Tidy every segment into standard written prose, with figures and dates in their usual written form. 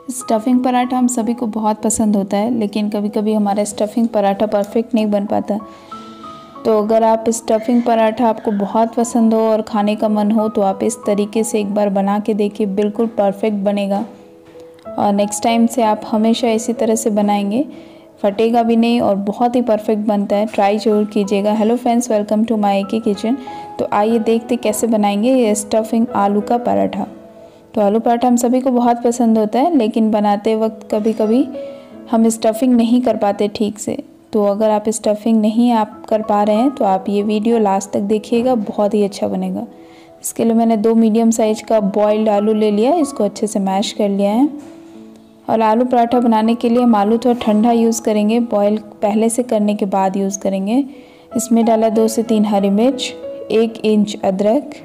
Stuffing paratha हम सभी को बहुत पसंद होता है, लेकिन कभी कभी हमारा स्टफ़िंग पराठा परफेक्ट नहीं बन पाता। तो अगर आप स्टफ़िंग पराठा आपको बहुत पसंद हो और खाने का मन हो तो आप इस तरीके से एक बार बना के देखिए, बिल्कुल परफेक्ट बनेगा। और नेक्स्ट टाइम से आप हमेशा इसी तरह से बनाएंगे, फटेगा भी नहीं और बहुत ही परफेक्ट बनता है। ट्राई ज़रूर कीजिएगा। Hello friends, welcome to my AK kitchen. तो आइए देखते कैसे बनाएंगे ये स्टफ़िंग आलू का पराठा। तो आलू पराठा हम सभी को बहुत पसंद होता है, लेकिन बनाते वक्त कभी कभी हम स्टफ़िंग नहीं कर पाते ठीक से। तो अगर आप स्टफ़िंग नहीं आप कर पा रहे हैं तो आप ये वीडियो लास्ट तक देखिएगा, बहुत ही अच्छा बनेगा। इसके लिए मैंने 2 मीडियम साइज का बॉइल्ड आलू ले लिया है, इसको अच्छे से मैश कर लिया है। और आलू पराठा बनाने के लिए हम आलू थोड़ा ठंडा यूज़ करेंगे, बॉयल पहले से करने के बाद यूज़ करेंगे। इसमें डाला 2 से 3 हरी मिर्च, 1 इंच अदरक।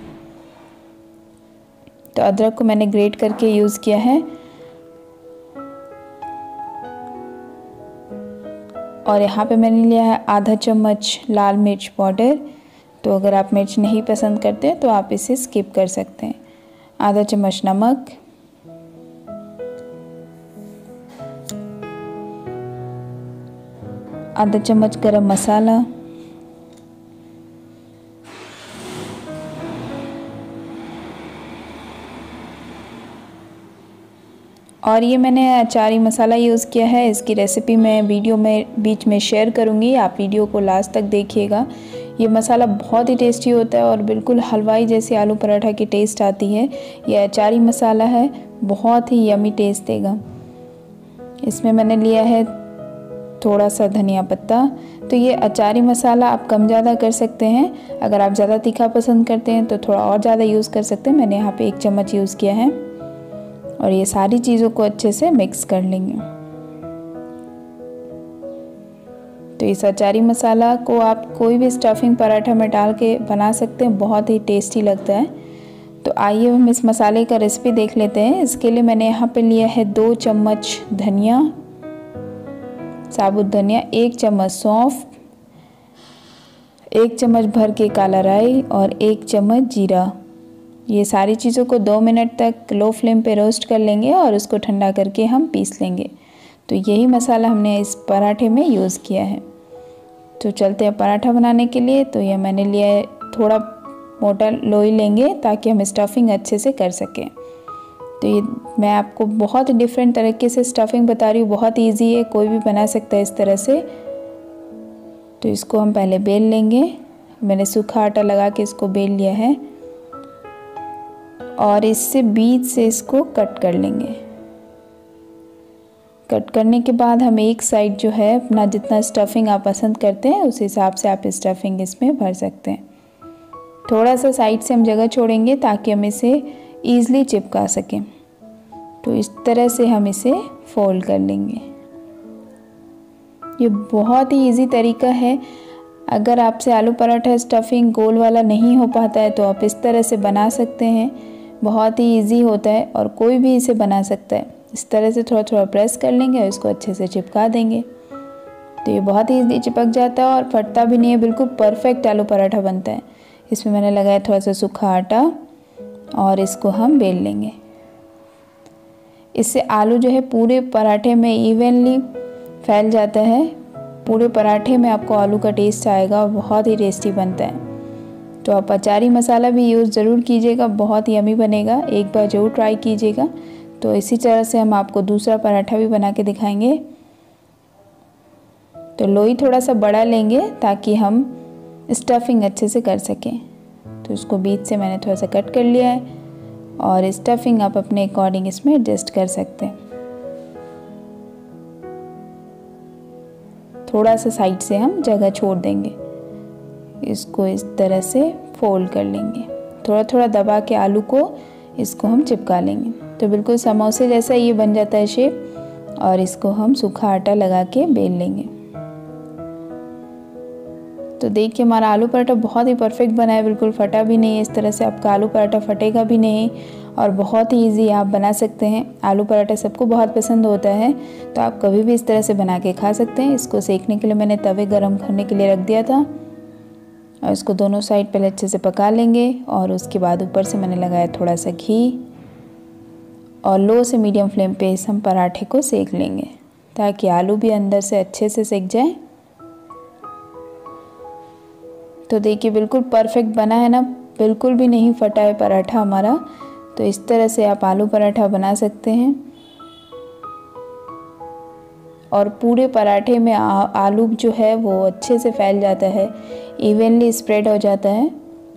तो अदरक को मैंने ग्रेट करके यूज़ किया है। और यहाँ पे मैंने लिया है आधा चम्मच लाल मिर्च पाउडर। तो अगर आप मिर्च नहीं पसंद करते तो आप इसे स्किप कर सकते हैं। आधा चम्मच नमक, आधा चम्मच गरम मसाला, और ये मैंने अचारी मसाला यूज़ किया है। इसकी रेसिपी मैं वीडियो में बीच में शेयर करूँगी, आप वीडियो को लास्ट तक देखिएगा। ये मसाला बहुत ही टेस्टी होता है और बिल्कुल हलवाई जैसी आलू पराठा की टेस्ट आती है। ये अचारी मसाला है, बहुत ही यमी टेस्ट देगा। इसमें मैंने लिया है थोड़ा सा धनिया पत्ता। तो ये अचारी मसाला आप कम ज़्यादा कर सकते हैं। अगर आप ज़्यादा तीखा पसंद करते हैं तो थोड़ा और ज़्यादा यूज़ कर सकते हैं। मैंने यहाँ पे 1 चम्मच यूज़ किया है। और ये सारी चीज़ों को अच्छे से मिक्स कर लेंगे। तो इस अचारी मसाला को आप कोई भी स्टफ़िंग पराठा में डाल के बना सकते हैं, बहुत ही टेस्टी लगता है। तो आइए हम इस मसाले का रेसिपी देख लेते हैं। इसके लिए मैंने यहाँ पे लिया है 2 चम्मच धनिया, साबुत धनिया, 1 चम्मच सौंफ, 1 चम्मच भर के काला राई और 1 चम्मच जीरा। ये सारी चीज़ों को 2 मिनट तक लो फ्लेम पे रोस्ट कर लेंगे और उसको ठंडा करके हम पीस लेंगे। तो यही मसाला हमने इस पराठे में यूज़ किया है। तो चलते हैं पराठा बनाने के लिए। तो ये मैंने लिया है, थोड़ा मोटा लोई लेंगे ताकि हम स्टफ़िंग अच्छे से कर सकें। तो ये मैं आपको बहुत डिफरेंट तरीके से स्टफ़िंग बता रही हूँ, बहुत ईजी है, कोई भी बना सकता है इस तरह से। तो इसको हम पहले बेल लेंगे। मैंने सूखा आटा लगा के इसको बेल लिया है और इससे बीच से इसको कट कर लेंगे। कट करने के बाद हम एक साइड जो है अपना जितना स्टफ़िंग आप पसंद करते हैं उस हिसाब से आप स्टफ़िंग इसमें भर सकते हैं। थोड़ा सा साइड से हम जगह छोड़ेंगे ताकि हम इसे ईज़िली चिपका सकें। तो इस तरह से हम इसे फोल्ड कर लेंगे। ये बहुत ही इजी तरीका है। अगर आपसे आलू पराठा स्टफ़िंग गोल वाला नहीं हो पाता है तो आप इस तरह से बना सकते हैं। बहुत ही इजी होता है और कोई भी इसे बना सकता है। इस तरह से थोड़ा थोड़ा प्रेस कर लेंगे और इसको अच्छे से चिपका देंगे। तो ये बहुत ही इजी चिपक जाता है और फटता भी नहीं है, बिल्कुल परफेक्ट आलू पराठा बनता है। इसमें मैंने लगाया थोड़ा सा सूखा आटा और इसको हम बेल लेंगे। इससे आलू जो है पूरे पराठे में इवनली फैल जाता है। पूरे पराठे में आपको आलू का टेस्ट आएगा और बहुत ही टेस्टी बनता है। तो आप अचारी मसाला भी यूज़ ज़रूर कीजिएगा, बहुत यमी बनेगा, एक बार ज़रूर ट्राई कीजिएगा। तो इसी तरह से हम आपको दूसरा पराठा भी बना के दिखाएंगे। तो लोई थोड़ा सा बड़ा लेंगे ताकि हम स्टफ़िंग अच्छे से कर सकें। तो इसको बीच से मैंने थोड़ा सा कट कर लिया है और स्टफ़िंग आप अपने अकॉर्डिंग इसमें एडजस्ट कर सकते हैं। थोड़ा सा साइड से हम जगह छोड़ देंगे। इसको इस तरह से फोल्ड कर लेंगे, थोड़ा थोड़ा दबा के आलू को इसको हम चिपका लेंगे। तो बिल्कुल समोसे जैसा ये बन जाता है शेप। और इसको हम सूखा आटा लगा के बेल लेंगे। तो देखिए हमारा आलू पराठा बहुत ही परफेक्ट बना है, बिल्कुल फटा भी नहीं है। इस तरह से आपका आलू पराठा फटेगा भी नहीं और बहुत ही ईजी आप बना सकते हैं। आलू पराठा सबको बहुत पसंद होता है, तो आप कभी भी इस तरह से बना के खा सकते हैं। इसको सेकने के लिए मैंने तवे गरम करने के लिए रख दिया था और इसको दोनों साइड पहले अच्छे से पका लेंगे। और उसके बाद ऊपर से मैंने लगाया थोड़ा सा घी और लो से मीडियम फ्लेम पे इस हम पराठे को सेक लेंगे ताकि आलू भी अंदर से अच्छे से सेक जाए। तो देखिए बिल्कुल परफेक्ट बना है ना, बिल्कुल भी नहीं फटा है पराठा हमारा। तो इस तरह से आप आलू पराठा बना सकते हैं और पूरे पराठे में आलू जो है वो अच्छे से फैल जाता है, इवनली स्प्रेड हो जाता है।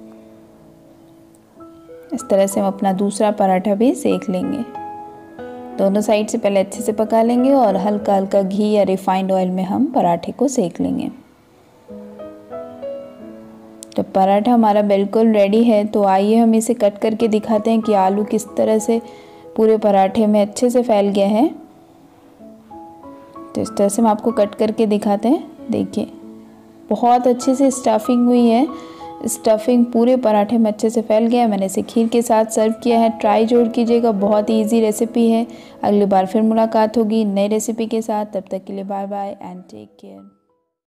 इस तरह से हम अपना दूसरा पराठा भी सेक लेंगे। दोनों साइड से पहले अच्छे से पका लेंगे और हल्का हल्का घी या रिफाइंड ऑयल में हम पराठे को सेक लेंगे। तो पराठा हमारा बिल्कुल रेडी है। तो आइए हम इसे कट करके दिखाते हैं कि आलू किस तरह से पूरे पराठे में अच्छे से फैल गया है। तो इस तरह से हम आपको कट करके दिखाते हैं। देखिए बहुत अच्छे से स्टफिंग हुई है, स्टफिंग पूरे पराठे में अच्छे से फैल गया है। मैंने इसे खीर के साथ सर्व किया है। ट्राई जरूर कीजिएगा, बहुत ही ईजी रेसिपी है। अगली बार फिर मुलाकात होगी नई रेसिपी के साथ। तब तक के लिए bye bye and take care.